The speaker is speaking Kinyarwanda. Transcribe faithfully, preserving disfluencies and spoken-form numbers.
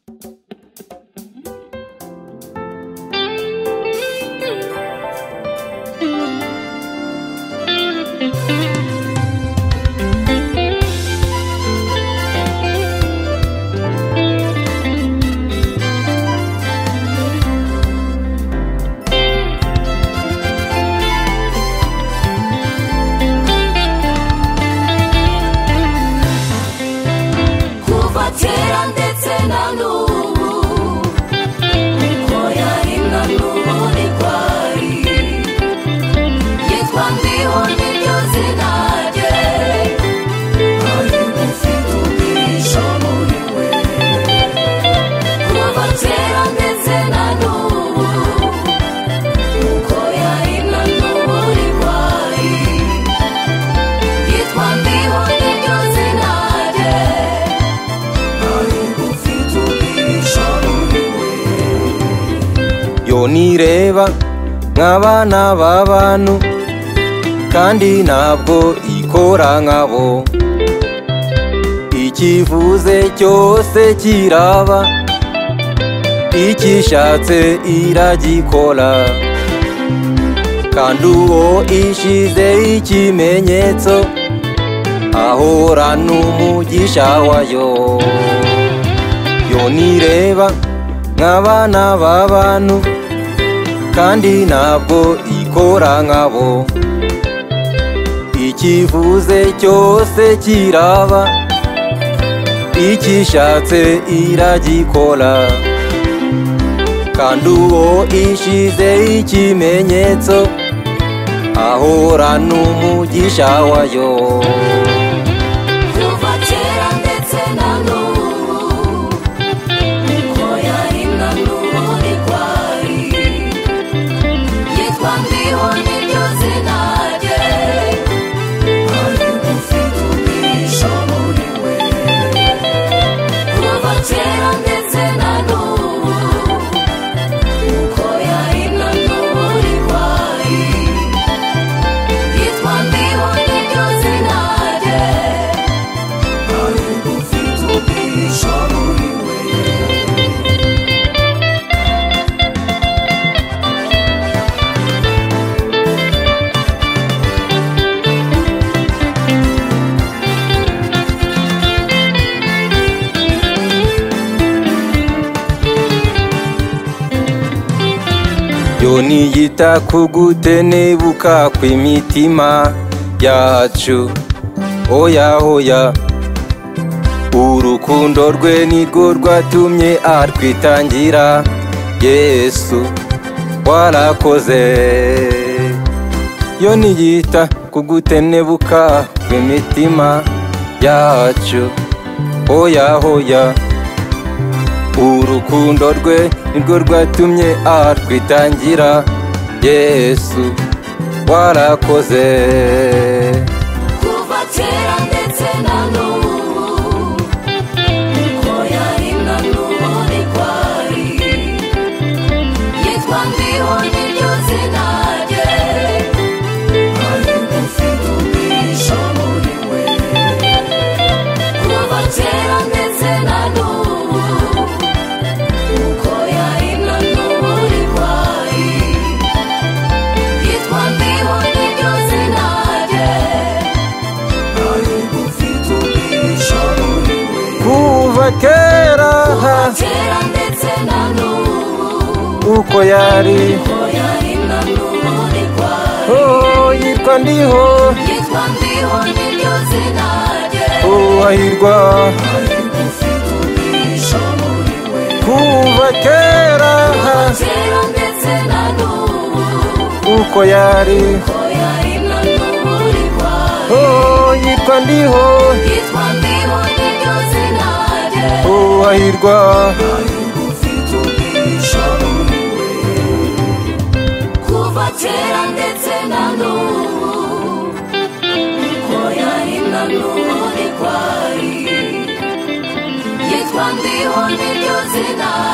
nireba nk'abana b'abantu kandi ntabwo ikora nkabo, ikivuze cyose kiraba, ikishatse iragikora, kandi uwo ishize ikimenyetso ahorana umugisha wayo. Yo nireba nk'abana b'abantu kandi ntabwo ikora nkabo, ikivuze cyose kiraba, ikishatse iragikora, kandi uwo ishize ikimenyetso ahorana umugisha wayo. Yo niyita kugutenebuka kw'imitima yacu, oya oya, urukundo rwe nirwo rwatumye atwitangira. Yesu warakoze. Yo niyita kugutenebuka kw'imitima yacu, oya oya, urukundo rwe nirwo rwatumye atwitangira. Yesu warakoze. Kuva kera ndetse na n'ubu, uko yari na n'ubu niko ari, yitwa ndiho niryo zina rye, ari ufite ubwisho muri we. Kuva kera ndetse na n'ubu, kuva kera ndetse na n'ubu, uko yari, oh yitwa ndiho, niryo zina rye, oh ahirwa. Kuva kera ndetse na n'ubu, uko yari, oh yitwa ndiho, oh ahirwa. Kuva kera ndetse na n'ubu, uko yari na n'ubu niko ari, yitwa ndiho niryo zina